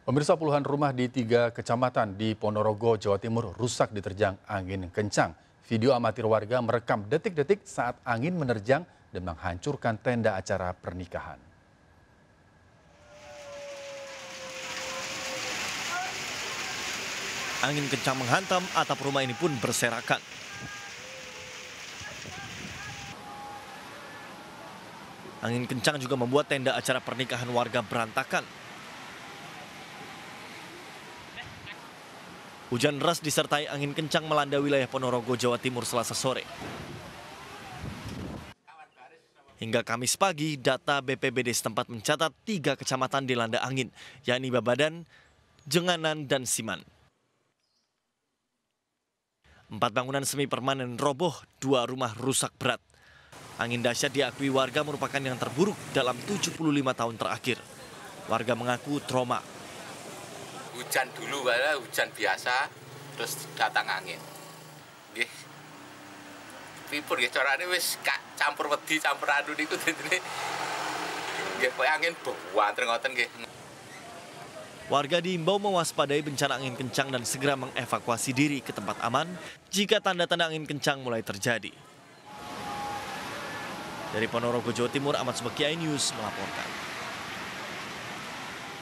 Pemirsa, puluhan rumah di 3 kecamatan di Ponorogo, Jawa Timur rusak diterjang angin kencang. Video amatir warga merekam detik-detik saat angin menerjang dan menghancurkan tenda acara pernikahan. Angin kencang menghantam, atap rumah ini pun berserakan. Angin kencang juga membuat tenda acara pernikahan warga berantakan. Hujan deras disertai angin kencang melanda wilayah Ponorogo, Jawa Timur Selasa sore. Hingga Kamis pagi, data BPBD setempat mencatat 3 kecamatan dilanda angin, yakni Babadan, Jenganan, dan Siman. 4 bangunan semi permanen roboh, 2 rumah rusak berat. Angin dahsyat diakui warga merupakan yang terburuk dalam 75 tahun terakhir. Warga mengaku trauma. Hujan dulu, hujan biasa, terus datang angin. Nggih. Pripun nggih carane wis campur wedi, campur adu niku dene. Nggih koyo angin buanter ngoten nggih. Warga diimbau mewaspadai bencana angin kencang dan segera mengevakuasi diri ke tempat aman jika tanda-tanda angin kencang mulai terjadi. Dari Ponorogo, Jawa Timur, Ahmad Subeki, iNews melaporkan.